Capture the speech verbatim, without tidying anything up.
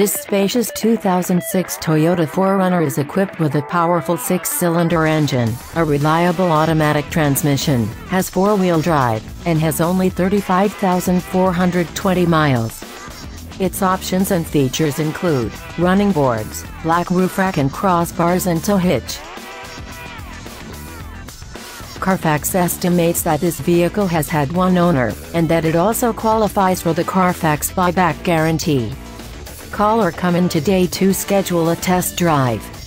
This spacious two thousand six Toyota four runner is equipped with a powerful six-cylinder engine, a reliable automatic transmission, has four-wheel drive, and has only thirty-five thousand four hundred twenty miles. Its options and features include running boards, black roof rack and crossbars and tow hitch. Carfax estimates that this vehicle has had one owner, and that it also qualifies for the Carfax buyback guarantee. Call or come in today to schedule a test drive.